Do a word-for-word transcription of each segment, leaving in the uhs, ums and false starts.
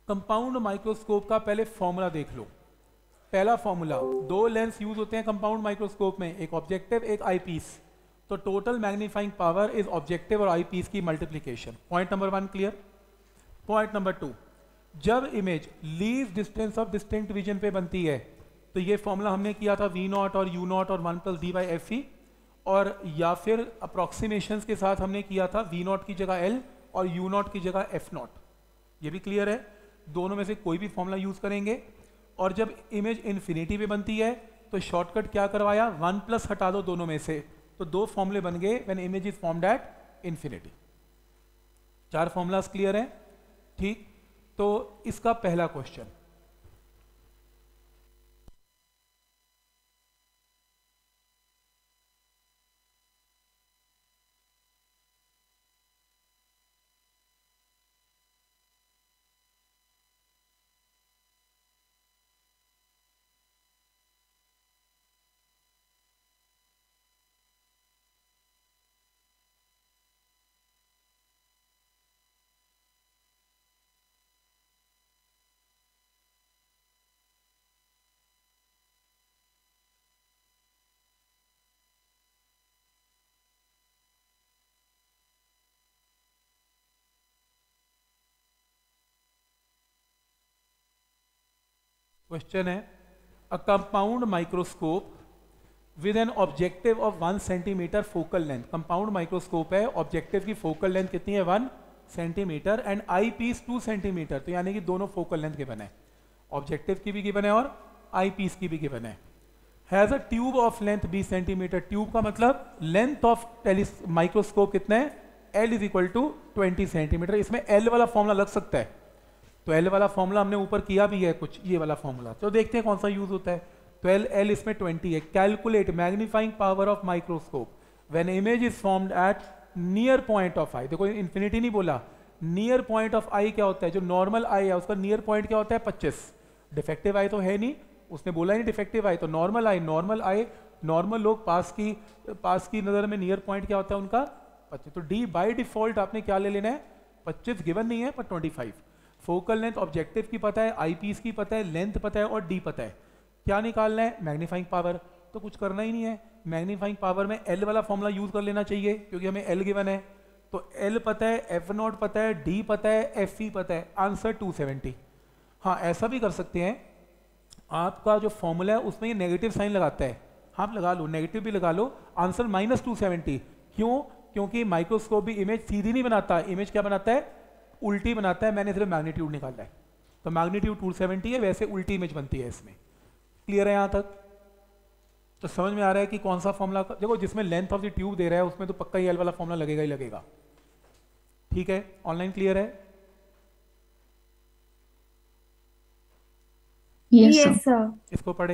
Compound microscope का पहले formula देख लो। पहला फॉर्मूला, दो लेंस यूज होते हैं कंपाउंड माइक्रोस्कोप में, एक ऑब्जेक्टिव एक आई पीस। तो total magnifying power is objective और आई पीस की multiplication. Point number one clear. Point number two, जब image least distance of distinct vision पे बनती है तो ये फॉर्मूला हमने किया था वी नॉट और यू नॉट और one plus D by F E, और या फिर अप्रोक्सीमेशंस के साथ हमने किया था वी नॉट की जगह एल और यू नॉट की जगह एफ नॉट। ये भी क्लियर है। दोनों में से कोई भी फॉर्मूला यूज करेंगे। और जब इमेज इन्फिनिटी पे बनती है तो शॉर्टकट क्या करवाया, वन प्लस हटा दो दोनों में से, तो दो फॉर्मूले बन गए when image is formed at infinity. चार फॉर्मूलाज क्लियर है। ठीक, तो इसका पहला क्वेश्चन, क्वेश्चन है a compound microscope with an objective of one centimetre focal length. Compound microscope है, ऑब्जेक्टिव की फोकल लेंथ कितनी है, one centimetre, and eyepiece two centimetre, तो यानी कि दोनों फोकल लेंथ गिवन है, ऑब्जेक्टिव की भी गिवन है और आई पीस की भी गिवन है। Has a tube of length बीस सेंटीमीटर। ट्यूब का मतलब लेंथ ऑफ टेलिस माइक्रोस्कोप कितना है, L is equal to twenty centimetre. इसमें एल वाला फॉर्मूला लग सकता है, तो एल वाला फॉर्मूला हमने ऊपर किया भी है कुछ, ये वाला फॉर्मूला, तो देखते हैं कौन सा यूज होता है। तो एल एल इसमें ट्वेंटी है। Calculate magnifying power of microscope when image is formed at near point of eye. देखो इन्फिनिटी नहीं बोला, नियर पॉइंट ऑफ आई क्या होता है, जो नॉर्मल आई है उसका नियर पॉइंट क्या होता है, पच्चीस। डिफेक्टिव आई तो है नहीं, उसने बोला ही नहीं डिफेक्टिव आई, तो normal eye, normal eye, normal लोग पास की पास की नजर में नियर पॉइंट क्या होता है उनका, पच्चीस। तो डी बाई डिफॉल्ट आपने क्या ले लेना है, पच्चीस गिवन नहीं है पर twenty five. Focal length objective की पता है, आई पीस की पता है, लेंथ पता है और डी पता है। क्या निकालना है, मैग्नीफाइंग पावर। तो कुछ करना ही नहीं है, मैग्नीफाइंग पावर में एल वाला फॉर्मूला यूज कर लेना चाहिए क्योंकि हमें एल गिवन है। तो एल पता है, एफ नॉट पता है, डी पता है, एफ ई पता है, आंसर टू सेवेंटी। हाँ ऐसा भी कर सकते हैं, आपका जो फॉर्मूला है उसमें ये नेगेटिव साइन लगाता है, आप लगा लो, नेगेटिव भी लगा लो, आंसर माइनस टू सेवेंटी। क्यों, क्योंकि माइक्रोस्कोप भी इमेज सीधी नहीं बनाता, इमेज क्या बनाता है, उल्टी बनाता है। मैंने सिर्फ मैग्नीट्यूड निकाला है, तो मैग्नीट्यूड टू सेवेंटी है, वैसे उल्टी इमेज बनती है इसमें। क्लियर है यहाँ तक? तो समझ में आ रहा है कि कौन सा फॉर्मूला, देखो जिसमें लेंथ ऑफ द ट्यूब दे रहा है उसमें तो पक्का ही एल वाला फॉर्मूला लगेगा ही लगेगा। ठीक है, ऑनलाइन क्लियर है? Yes yes sir. सर। इसको पढ़े।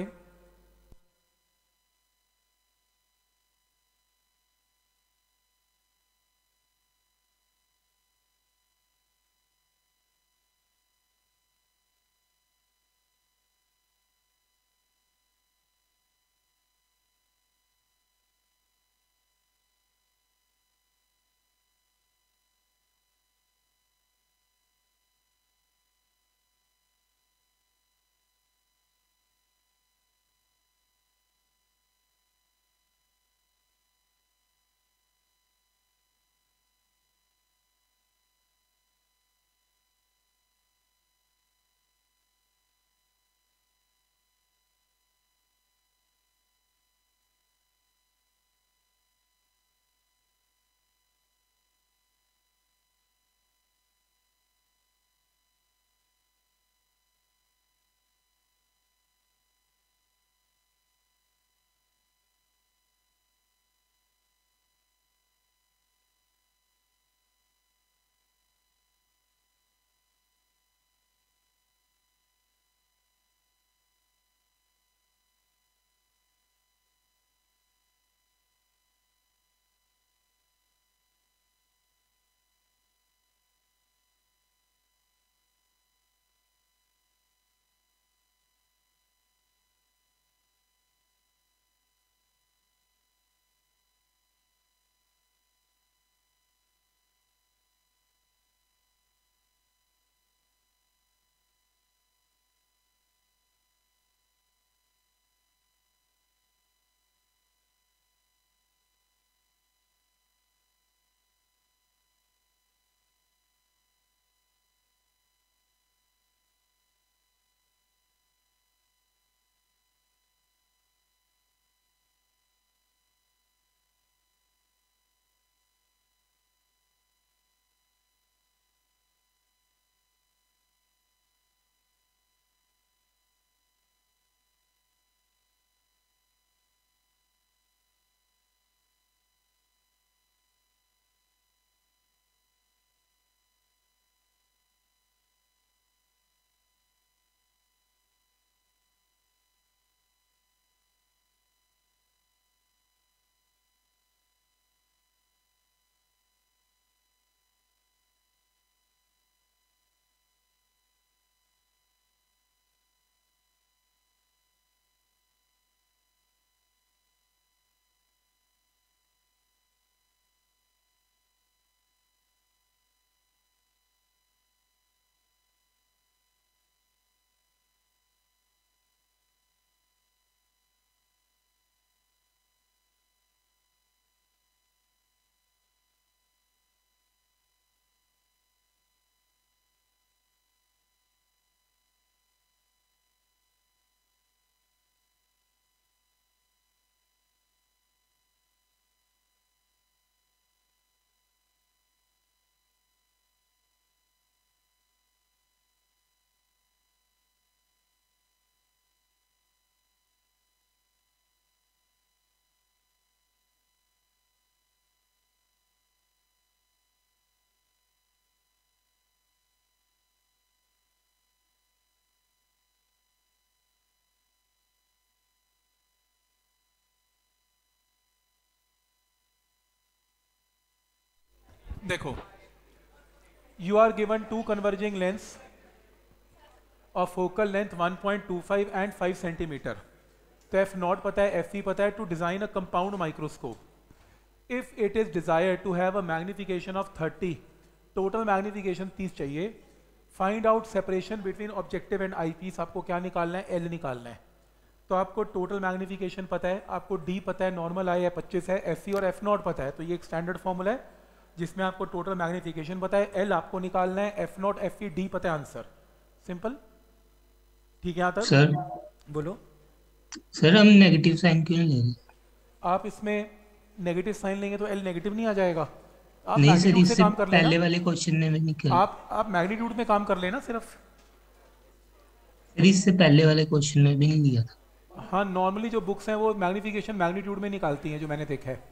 देखो, you are given two converging lens of focal length one point two five and five centimetre. तो एफ नॉट पता है, एफ ई पता है। To design a compound microscope if it is desire to have a magnification of thirty, total magnification तीस चाहिए। Find out separation between objective and eyepiece. आपको क्या निकालना है? एल निकालना है। तो आपको टोटल मैग्निफिकेशन पता है, आपको डी पता है, नॉर्मल आई है पच्चीस है, एफ सी और एफ नॉट पता है। तो ये एक स्टैंडर्ड फॉर्मूला है जिसमें आपको टोटल मैग्निफिकेशन पता है, एल आपको निकालना है, F naught F E D पता है, आंसर सिंपल। ठीक है यहाँ तक? सर बोलो। सर हम नेगेटिव साइन क्यों नहीं ले रहे? आप इसमें नेगेटिव साइन लेंगे तो एल नेगेटिव नहीं आ जाएगा। आप नहीं सर, मैग्नीट्यूड से इससे काम कर लेना। पहले वाले क्वेश्चन में भी निकल। आप आप मैग्नीट्यूड में काम कर लेना सिर्फ। सर इससे पहले वाले क्वेश्चन में भी नहीं दिया था। हाँ, नॉर्मली जो बुक्स हैं वो मैग्निफिकेशन मैग्नीट्यूड में निकालती हैं, जो मैंने देखा है।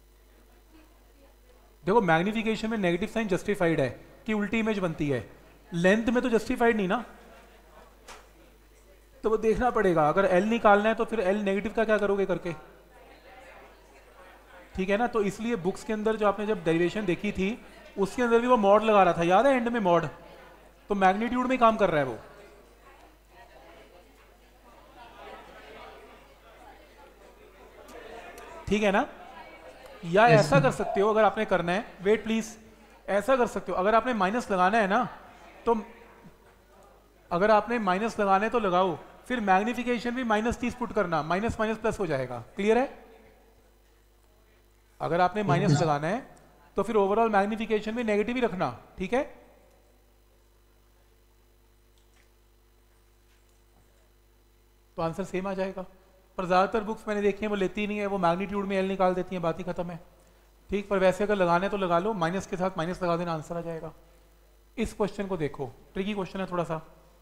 देखो, मैग्निफिकेशन में नेगेटिव साइन जस्टिफाइड है कि उल्टी इमेज बनती है, लेंथ में तो जस्टिफाइड नहीं ना। तो वो देखना पड़ेगा, अगर एल निकालना है तो फिर एल नेगेटिव का क्या करोगे करके। ठीक है ना? तो इसलिए बुक्स के अंदर जो आपने जब डेरिवेशन देखी थी उसके अंदर भी वो मॉड लगा रहा था, याद है एंड में मॉड। तो मैग्नीट्यूड में काम कर रहा है वो। ठीक है ना? या यस ऐसा सर। कर सकते हो, अगर आपने करना है, वेट प्लीज, ऐसा कर सकते हो, अगर आपने माइनस लगाना है ना, तो अगर आपने माइनस लगाना है तो लगाओ, फिर मैग्निफिकेशन भी माइनस तीस पुट करना, माइनस माइनस प्लस हो जाएगा। क्लियर है? अगर आपने ओके माइनस सर। लगाना है तो फिर ओवरऑल मैग्निफिकेशन भी नेगेटिव ही रखना। ठीक है? तो आंसर सेम आ जाएगा। पर ज्यादातर बुक्स मैंने देखी है वो लेती ही नहीं है, वो मैग्नीट्यूड में एल निकाल देती हैं, बात ही खत्म है। ठीक, पर वैसे अगर लगाना है तो लगा लो, माइनस के साथ माइनस लगा देना, आंसर आ जाएगा। इस क्वेश्चन को देखो, ट्रिकी क्वेश्चन है थोड़ा सा।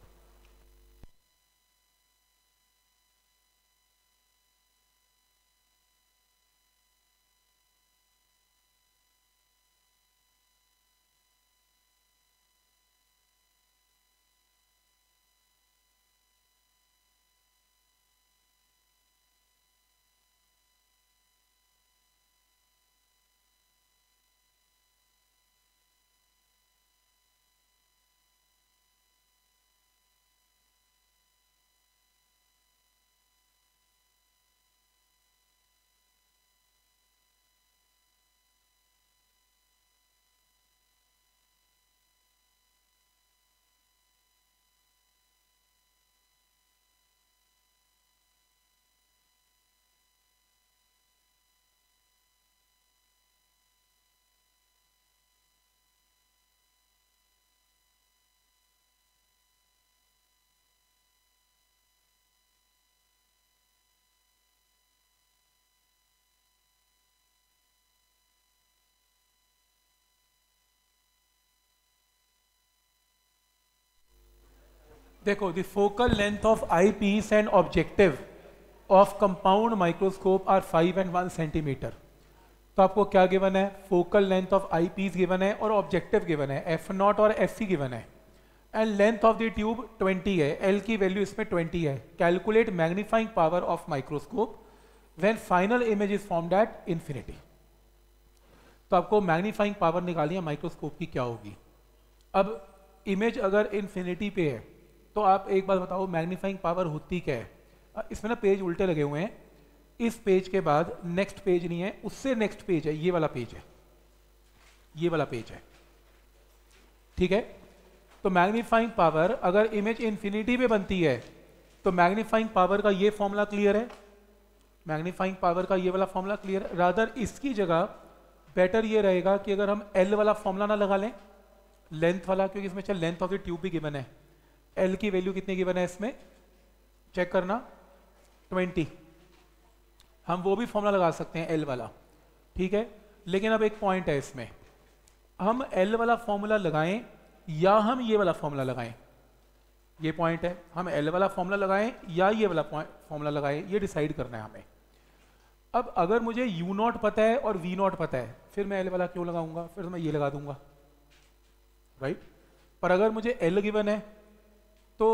देखो, the focal length of eyepiece and objective of compound microscope are five and one centimetre. तो आपको क्या गिवन है? Focal length of eyepiece given है और ऑब्जेक्टिव गिवन है, एफ नॉट और एफ सी गिवन है, and length of the tube twenty है, एल की वैल्यू इसमें ट्वेंटी है। Calculate magnifying power of microscope when final image is formed at infinity. तो आपको मैग्नीफाइंग पावर निकालनी है माइक्रोस्कोप की क्या होगी। अब इमेज अगर इंफिनिटी पे है तो आप एक बात बताओ, मैग्नीफाइंग पावर होती क्या है? अ, इसमें ना पेज उल्टे लगे हुए हैं। इस पेज के बाद नेक्स्ट पेज नहीं है, उससे नेक्स्ट पेज है, ये वाला पेज है, ये वाला पेज है। ठीक है? तो मैग्नीफाइंग पावर अगर इमेज इंफिनिटी पे बनती है तो मैग्नीफाइंग पावर का ये फॉर्मूला क्लियर है, मैग्नीफाइंग पावर का ये वाला फॉर्मूला क्लियर है। रादर इसकी जगह बेटर ये रहेगा कि अगर हम एल वाला फॉर्मूला ना लगा लें, लेंथ वाला, क्योंकि इसमें चल लेंथ ऑफ द ट्यूब भी गिवन है। एल की वैल्यू कितनी गिवन है इसमें? चेक करना, ट्वेंटी। हम वो भी फॉर्मूला लगा सकते हैं एल वाला। ठीक है? लेकिन अब एक पॉइंट है इसमें, हम एल वाला फॉर्मूला लगाएं या हम ये वाला फॉर्मूला लगाएं, ये पॉइंट है। हम एल वाला फॉर्मूला लगाएं या ये वाला फॉर्मूला लगाएं, ये डिसाइड करना है हमें। अब अगर मुझे यू नॉट पता है और वी नॉट पता है, फिर मैं एल वाला क्यों लगाऊंगा? फिर मैं ये लगा दूंगा, राइट? पर अगर मुझे एल गिवन है तो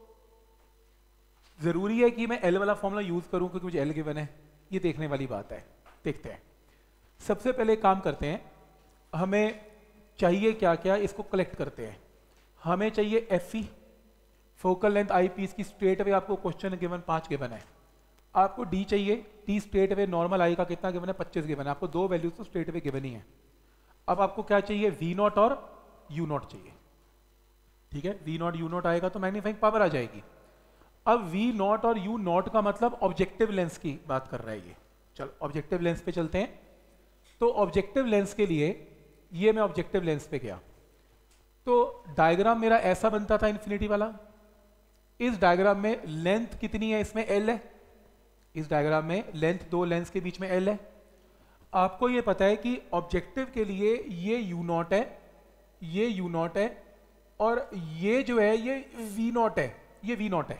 जरूरी है कि मैं एल वाला फॉर्मूला यूज करूं क्योंकि मुझे एल गिवन है। ये देखने वाली बात है, देखते हैं। सबसे पहले काम करते हैं, हमें चाहिए क्या क्या, इसको कलेक्ट करते हैं। हमें चाहिए F E, focal length eyepiece की स्ट्रेट वे, आपको क्वेश्चन गिवन पाँच गिवन है। आपको डी चाहिए, टी स्ट्रेट वे नॉर्मल आई का कितना गिवन है, पच्चीस गिवन है। आपको दो वैल्यूज तो स्ट्रेट वे गिवन ही है। अब आपको क्या चाहिए, वी नॉट और यू नॉट चाहिए। ठीक है, वी नॉट यू नॉट आएगा तो मैग्नीफाइंग पावर आ जाएगी। अब वी नॉट और यू नॉट का मतलब ऑब्जेक्टिव लेंस की बात कर रहा है ये। चलो ऑब्जेक्टिव लेंस पे चलते हैं। तो ऑब्जेक्टिव लेंस के लिए ये मैं ऑब्जेक्टिव लेंस पे गया तो डायग्राम मेरा ऐसा बनता था इन्फिनिटी वाला। इस डायग्राम में लेंथ कितनी है, इसमें एल है। इस डायग्राम में लेंथ दो लेंस के बीच में एल है। आपको ये पता है कि ऑब्जेक्टिव के लिए ये यू नॉट है, ये यू नॉट है, और ये जो है ये वी नॉट है, ये वी नॉट है,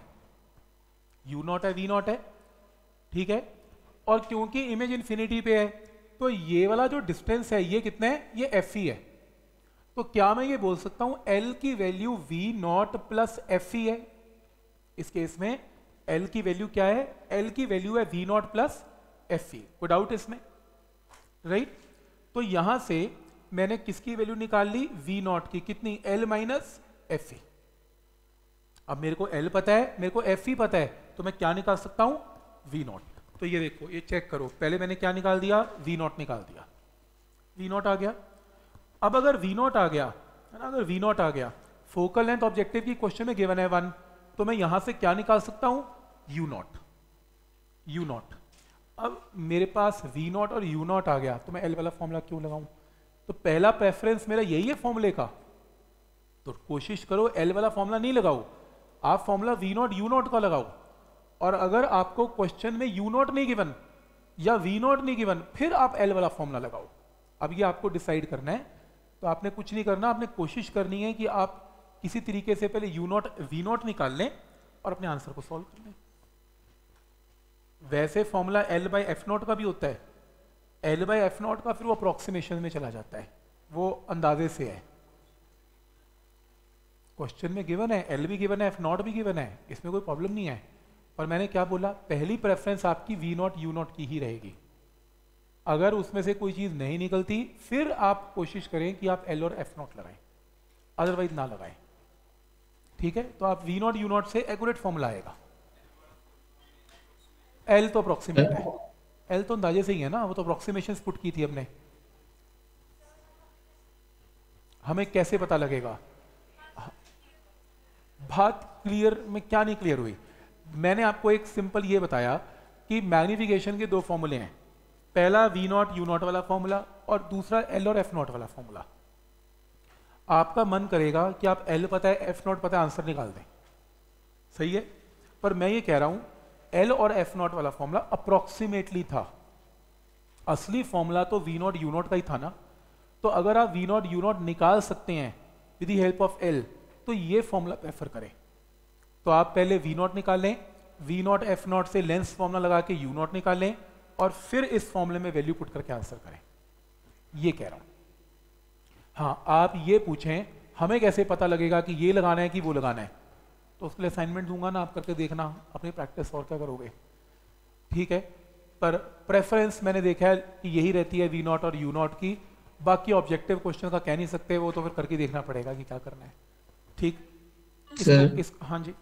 यू नॉट है, वी नॉट है। ठीक है, और क्योंकि इमेज इन्फिनिटी पे है तो ये वाला जो डिस्टेंस है ये कितना है, ये एफ ई है। तो क्या मैं ये बोल सकता हूं एल की value V naught plus F E है। इस केस में एल की वैल्यू क्या है, एल की वैल्यू है V naught plus F E. कोई डाउट इसमें, राइट? तो यहां से मैंने किसकी वैल्यू निकाल ली, वी नॉट की, कितनी, एल माइनस एफ ई। अब मेरे को एल पता है, मेरे को एफ ई पता है, तो मैं क्या निकाल सकता हूं, वी नॉट। तो ये देखो, ये चेक करो, पहले मैंने क्या निकाल दिया, वी नॉट निकाल दिया, वी नॉट आ गया। अब अगर वी नॉट आ गया है ना, अगर वी नॉट आ गया, फोकल लेंथ ऑब्जेक्टिव की क्वेश्चन में गिवन है वन, तो मैं यहां से क्या निकाल सकता हूं, यू नॉट, यू नॉट। अब मेरे पास वी नॉट और यू नॉट आ गया तो मैं एल वाला फॉर्मूला क्यों लगाऊं, तो पहला प्रेफरेंस मेरा यही है फॉर्मूले का, तो कोशिश करो एल वाला फॉर्मूला नहीं लगाओ, आप formula V naught U naught का लगाओ। और अगर आपको क्वेश्चन में यू नॉट नहीं गिवन या वी नॉट नहीं गिवन, फिर आप एल वाला फॉर्मूला लगाओ। अब ये आपको डिसाइड करना है। तो आपने कुछ नहीं करना, आपने कोशिश करनी है कि आप किसी तरीके से पहले यू नॉट वी नॉट निकाल लें और अपने आंसर को सॉल्व कर लें। वैसे formula L by F naught का भी होता है, एल बाई एफ नॉट का फिर वो अप्रोक्सीमेशन में चला जाता है, वो अंदाजे से है। क्वेश्चन में गिवन है, एल भी गिवन है, एफ नॉट भी गिवन है, इसमें कोई प्रॉब्लम नहीं है। और मैंने क्या बोला, पहली प्रेफरेंस आपकी वी नॉट यू नॉट की ही रहेगी। अगर उसमें से कोई चीज नहीं निकलती फिर आप कोशिश करें कि आप एल और एफ नॉट लगाएं, अदरवाइज ना लगाएं। ठीक है, तो आप वी नॉट यू नॉट से एक्यूरेट फॉर्मूला आएगा। एल तो अप्रोक्सीमेट है, एल तो अंदाजे से ही है ना, वो तो अप्रोक्सीमेशन पुट की थी हमने। हमें कैसे पता लगेगा, बात क्लियर में क्या नहीं क्लियर हुई? मैंने आपको एक सिंपल ये बताया कि मैग्निफिकेशन के दो फॉर्मूले हैं, पहला वी नॉट यू नॉट वाला फॉर्मूला और दूसरा एल और एफ नॉट वाला फॉर्मूला। आपका मन करेगा कि आप एल पता है एफ नॉट पता है आंसर निकाल दें, सही है, पर मैं ये कह रहा हूं एल और एफ नॉट वाला फॉर्मूला अप्रोक्सीमेटली था, असली फॉर्मूला तो वी नॉट यू नॉट का ही था ना। तो अगर आप वी नॉट यू नॉट निकाल सकते हैं with the help of L तो ये फॉर्मूला प्रेफर करें। तो आप पहले वी नॉट निकाल लें, वी नॉट एफ नॉट से लेंस फॉर्मूला लगा के यू नॉट निकाल लें और फिर इस फॉर्मूले में वैल्यू पुट करके आंसर करें, ये कह रहा हूं। हाँ, आप ये पूछें हमें कैसे पता लगेगा कि ये लगाना है कि वो लगाना है, तो उसके लिए असाइनमेंट दूंगा ना, आप करके देखना, अपनी प्रैक्टिस और क्या करोगे। ठीक है, पर प्रेफरेंस मैंने देखा है कि यही रहती है वी नॉट और यू नॉट की। बाकी ऑब्जेक्टिव क्वेश्चन का कह नहीं सकते, वो तो फिर करके देखना पड़ेगा कि क्या करना है। ठीक सर, इस, हाँ जी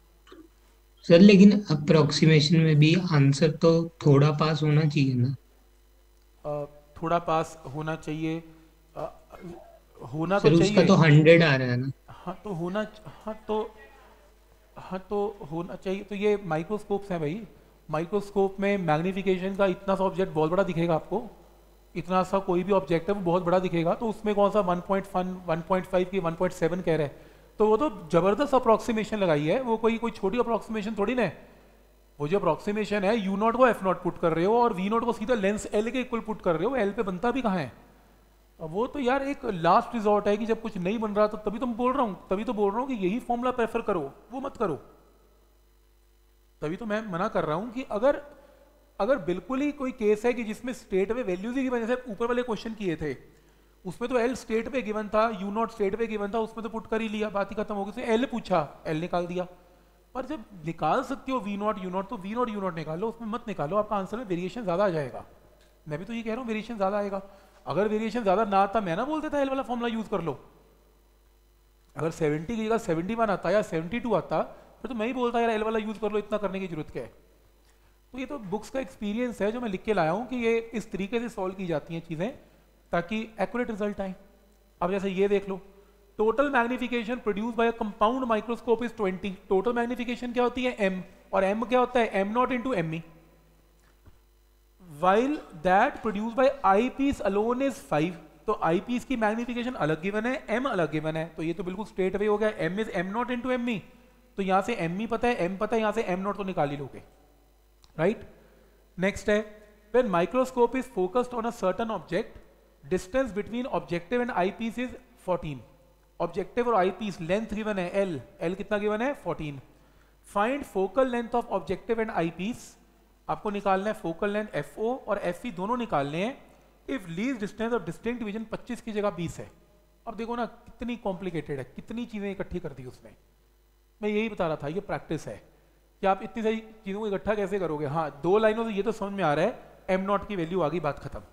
सर लेकिन अप्रोक्सीमेशन में भी आंसर तो थोड़ा पास होना चाहिए ना। आ, थोड़ा पास होना चाहिए, आ, होना सर तो उसका चाहिए। तो हंड्रेड आ रहा है ना। हाँ तो होना, हाँ तो हाँ तो होना चाहिए। तो ये माइक्रोस्कोप्स हैं भाई, माइक्रोस्कोप में मैग्निफिकेशन का इतना सा ऑब्जेक्ट बहुत बड़ा दिखेगा आपको, इतना सा कोई भी ऑब्जेक्ट है वो बहुत बड़ा दिखेगा, तो उसमें कौन सा one point one point five की वन पॉइंट सेवन कह रहे हैं, तो वो तो जबरदस्त अप्रोक्सीमेशन लगाई है, वो कोई कोई छोटी अप्रोक्सीमेशन थोड़ी ना है। वो जो अप्रोक्सीमेशन है यू नॉट को एफ नॉट पुट कर रहे हो और वी नॉट को सीधा लेंस एल के इक्वल पुट कर रहे हो, एल पे बनता भी कहाँ है। अब वो तो यार एक लास्ट रिजॉर्ट है कि जब कुछ नहीं बन रहा तो तभी तो मैं बोल रहा हूँ, तभी तो बोल रहा हूँ कि यही फॉर्मूला प्रेफर करो, वो मत करो। तभी तो मैं मना कर रहा हूँ कि अगर अगर बिल्कुल ही कोई केस है कि जिसमें स्टेट वे वैल्यूज ही गिवन, जैसे ऊपर वाले क्वेश्चन किए थे उसमें तो एल स्टेट पे गिवन था, यू नॉट स्टेट पे गिवन था, उसमें तो पुट कर ही लिया, बात ही खत्म हो गई। एल पूछा, एल निकाल दिया। पर जब निकाल सकते हो वी नॉट यू नॉट तो वी नॉट यू नॉट निकालो, उसमें मत निकालो, आपका आंसर में वेरिएशन ज्यादा आ जाएगा। मैं भी तो ये कह रहा हूँ वेरिएशन ज्यादा आएगा। अगर वेरिएशन ज्यादा ना आता मैं ना बोल देता एल वाला फॉर्मूला यूज कर लो। अगर सेवेंटी की जगह सेवेंटी वन आता या सेवेंटी टू आता फिर तो मैं ही बोलता यार एल वाला यूज कर लो, इतना करने की जरूरत क्या है। तो ये तो बुक्स का एक्सपीरियंस है जो मैं लिख के लाया हूँ कि ये इस तरीके से सॉल्व की जाती हैं चीजें ताकि एक्यूरेट रिजल्ट आए। अब जैसे ये देख लो, total magnification produce by a compound microscope is twenty. Total magnification क्या होती है m, और m क्या होता है M naught into M E, while that produce by eyepiece alone is five. तो आई पीस की मैग्निफिकेशन अलग गिवन है, m अलग गिवन है, तो ये तो बिल्कुल स्ट्रेट अवे हो गया, m is M naught into M E. तो यहां से m ई पता है, m पता है, यहां से m नॉट तो निकाल ही लोगे, राइट। नेक्स्ट है when microscope is focused on a certain object, distance between objective and eyepiece is fourteen. Objective और आई पीस लेंथ गिवन है l, l कितना गिवन है fourteen. Find focal length of objective and eyepiece, आपको निकालना है focal length F O और F E दोनों निकालने हैं। If least distance of distinct division पच्चीस की जगह बीस है। अब देखो ना कितनी कॉम्प्लिकेटेड है, कितनी चीजें इकट्ठी कर दी उसने। मैं यही बता रहा था ये प्रैक्टिस है कि आप इतनी सारी चीजों को इकट्ठा कैसे करोगे। हाँ, दो लाइनों से ये तो समझ में आ रहा है एम नॉट की वैल्यू आ गई, बात खत्म।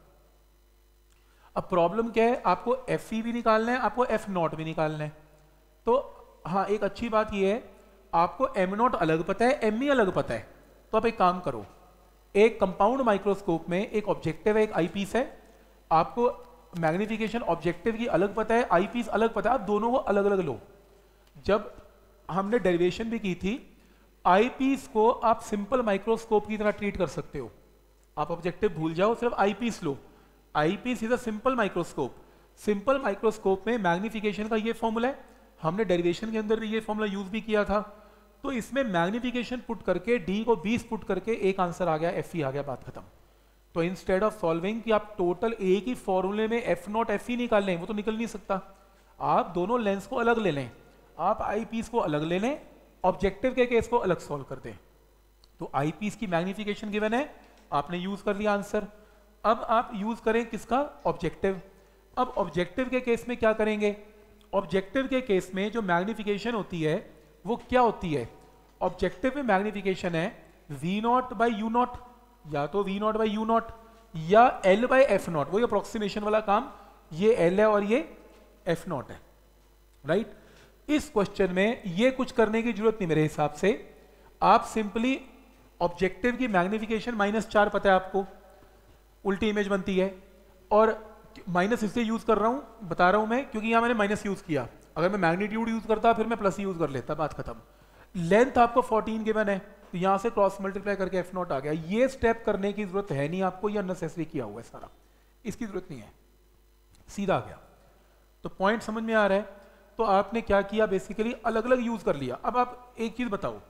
अब प्रॉब्लम क्या है, आपको एफ ई भी निकालना है, आपको एफ नॉट भी निकालना है। तो हाँ, एक अच्छी बात ये है आपको एम नॉट अलग पता है, एम ई अलग पता है। तो आप एक काम करो, एक कंपाउंड माइक्रोस्कोप में एक ऑब्जेक्टिव है, एक आई पीस है, आपको मैग्निफिकेशन ऑब्जेक्टिव की अलग पता है, आई पीस अलग पता है, आप दोनों को अलग अलग लो। जब हमने डेरिवेशन भी की थी, आई पीस को आप सिंपल माइक्रोस्कोप की तरह ट्रीट कर सकते हो। आप ऑब्जेक्टिव भूल जाओ, सिर्फ आई पीस लो। Eyepiece is a simple microscope. Simple microscope में मैग्निफिकेशन का ये फॉर्मूला है, हमने डेरिवेशन के अंदर भी ये फॉर्मूला यूज भी किया था। तो इसमें मैग्निफिकेशन पुट करके डी को बीस पुट करके एक आंसर आ गया, एफ ई आ गया, बात खत्म। तो इंस्टेड ऑफ सॉल्विंग कि आप टोटल एक ही फॉर्मूले में एफ नॉट एफ ई निकाल लें, वो तो निकल नहीं सकता। आप दोनों लेंस को अलग ले लें, आप आई पीस को अलग ले लें, ऑब्जेक्टिव के केस को अलग सॉल्व कर दें। तो आई पीस की मैग्निफिकेशन गिवन है, आपने यूज कर लिया आंसर। अब आप यूज करें किसका, ऑब्जेक्टिव। अब ऑब्जेक्टिव के केस में क्या करेंगे, ऑब्जेक्टिव के केस में जो मैग्निफिकेशन होती है वो क्या होती है। ऑब्जेक्टिव में मैग्निफिकेशन है V naught by U naught, या तो V naught by U naught या एल बाई एफ नॉट, वही अप्रोक्सीमेशन वाला काम। ये एल है और ये एफ नॉट है, राइट। इस क्वेश्चन में ये कुछ करने की जरूरत नहीं मेरे हिसाब से। आप सिंपली ऑब्जेक्टिव की मैग्निफिकेशन माइनस चार पता है आपको, उल्टी इमेज बनती है, और माइनस इसलिए यूज कर रहा हूं, बता रहा हूं मैं, क्योंकि यहां मैंने माइनस यूज किया। अगर मैं मैग्नीट्यूड यूज करता फिर मैं प्लस यूज कर लेता, बात खत्म। लेंथ आपको फोर्टीन गिवन है, तो यहां से क्रॉस मल्टीप्लाई करके एफ नॉट आ गया। ये स्टेप करने की जरूरत है नहीं आपको, ये अननेसेसरी किया हुआ है सारा, इसकी जरूरत नहीं है, सीधा आ गया। तो पॉइंट समझ में आ रहा है। तो आपने क्या किया, बेसिकली अलग अलग यूज कर लिया। अब आप एक चीज बताओ,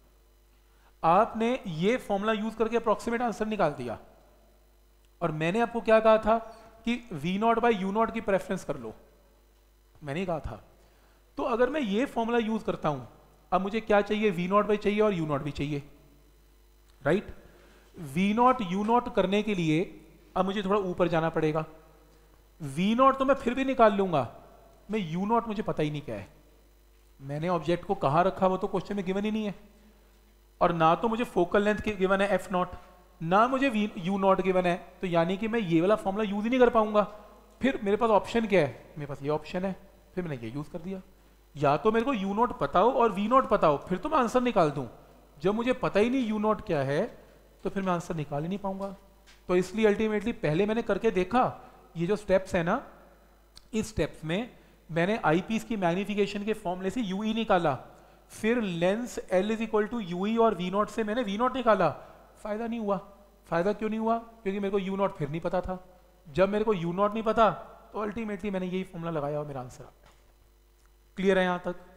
आपने ये फॉर्मूला यूज करके अप्रोक्सीमेट आंसर निकाल दिया, और मैंने आपको क्या कहा था कि V naught by U naught की प्रेफरेंस कर लो, मैंने ही कहा था। तो अगर मैं ये फॉर्मूला यूज करता हूं, अब मुझे क्या चाहिए, वी नॉट बाई चाहिए और यू नॉट भी चाहिए, right. V naught U naught करने के लिए अब मुझे थोड़ा ऊपर जाना पड़ेगा। वी नॉट तो मैं फिर भी निकाल लूंगा, मैं यू नॉट मुझे पता ही नहीं क्या है। मैंने ऑब्जेक्ट को कहां रखा वो तो क्वेश्चन में गिवन ही नहीं है, और ना तो मुझे फोकल लेंथ गिवन है एफ नॉट, ना मुझे वी यू नॉट गिवन है। तो यानी कि मैं ये वाला फॉर्मूला यूज ही नहीं कर पाऊंगा। फिर मेरे पास ऑप्शन क्या है, मेरे पास ये ऑप्शन है, फिर मैंने ये यूज कर दिया। या तो मेरे को यू नॉट पता हो और वी नॉट पता हो, फिर तो मैं आंसर निकाल दूं। जब मुझे पता ही नहीं यू नॉट क्या है, तो फिर मैं आंसर निकाल ही नहीं पाऊंगा। तो इसलिए अल्टीमेटली पहले मैंने करके देखा, ये जो स्टेप्स है ना, इस स्टेप्स में मैंने आई पीस की मैग्निफिकेशन के फॉर्मूले से यू ई निकाला, फिर lens L is equal to U E और वी नॉट से मैंने वी नॉट निकाला। फायदा नहीं हुआ। फायदा क्यों नहीं हुआ, क्योंकि मेरे को यू नॉट फिर नहीं पता था। जब मेरे को यू नॉट नहीं पता, तो अल्टीमेटली मैंने यही फॉर्मूला लगाया और मेरा आंसर आ गया। क्लियर है यहां तक?